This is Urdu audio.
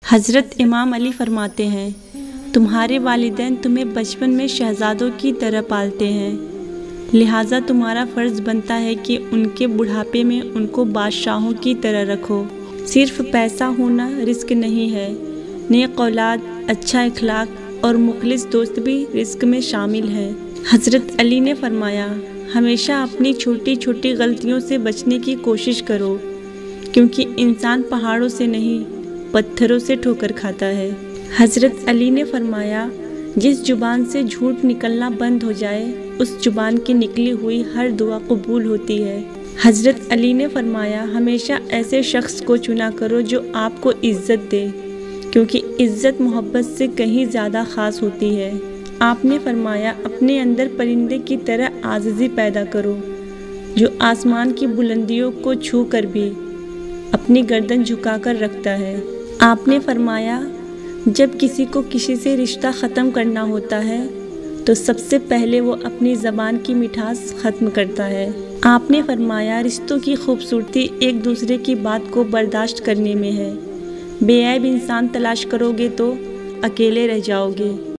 حضرت امام علی فرماتے ہیں، تمہارے والدین تمہیں بچپن میں شہزادوں کی طرح پالتے ہیں، لہٰذا تمہارا فرض بنتا ہے کہ ان کے بڑھاپے میں ان کو بادشاہوں کی طرح رکھو۔ صرف پیسہ ہونا رزق نہیں ہے، نیک اولاد، اچھا اخلاق اور مخلص دوست بھی رزق میں شامل ہیں۔ حضرت علی نے فرمایا، ہمیشہ اپنی چھوٹی چھوٹی غلطیوں سے بچنے کی کوشش کرو، کیونکہ انسان پہاڑوں سے نہیں پتھروں سے ٹھوکر کھاتا ہے۔ حضرت علی نے فرمایا، جس زبان سے جھوٹ نکلنا بند ہو جائے اس زبان کی نکلی ہوئی ہر دعا قبول ہوتی ہے۔ حضرت علی نے فرمایا، ہمیشہ ایسے شخص کو چنا کرو جو آپ کو عزت دے، کیونکہ عزت محبت سے کہیں زیادہ خاص ہوتی ہے۔ آپ نے فرمایا، اپنے اندر پرندے کی طرح عاجزی پیدا کرو، جو آسمان کی بلندیوں کو چھو کر بھی اپنی گردن جھکا کر رکھتا ہے۔ آپ نے فرمایا، جب کسی کو کسی سے رشتہ ختم کرنا ہوتا ہے تو سب سے پہلے وہ اپنی زبان کی مٹھاس ختم کرتا ہے۔ آپ نے فرمایا، رشتوں کی خوبصورتی ایک دوسرے کی بات کو برداشت کرنے میں ہے، بے عیب انسان تلاش کرو گے تو اکیلے رہ جاؤ گے۔